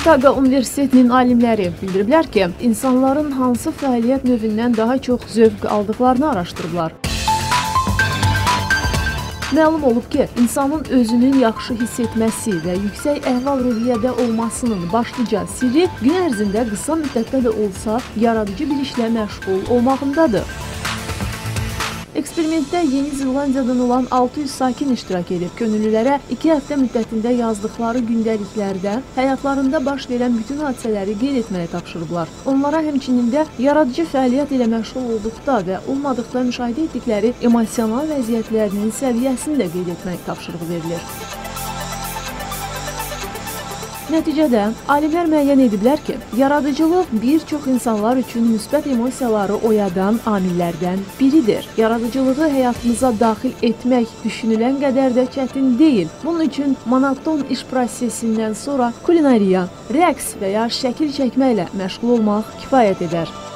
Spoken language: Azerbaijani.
Çikaqo Universitetinin alimləri bildiriblər ki, insanların hansı fəaliyyət növündən daha çox zövq aldıqlarını araşdırıblar. Məlum olub ki, insanın özünün yaxşı hiss etməsi və yüksək əhval-ruhiyyədə olmasının başlıca sirri gün ərzində qısa müddətdə də olsa yaradıcı bir işlə məşğul olmağındadır. Eksperimentdə Yeni Zelandiyadan olan 600 sakin iştirak edib, könüllülərə 2 həftə müddətində yazdıqları gündəliklərdən həyatlarında baş verən bütün hadisələri qeyd etməyə tapşırıblar. Onlara həmçinin də yaradıcı fəaliyyət ilə məşğul olduqda və olmadıqda müşahidə etdikləri emosional vəziyyətlərinin səviyyəsini də qeyd etmək tapşırığı verilir. Nəticədə, alimlər müəyyən ediblər ki, yaradıcılıq bir çox insanlar üçün müsbət emosiyaları oyadan amillərdən biridir. Yaradıcılığı həyatımıza daxil etmək düşünülən qədər də çətin deyil. Bunun üçün monoton iş prosesindən sonra kulinariya, rəqs və ya şəkil çəkməklə məşğul olmaq kifayət edər.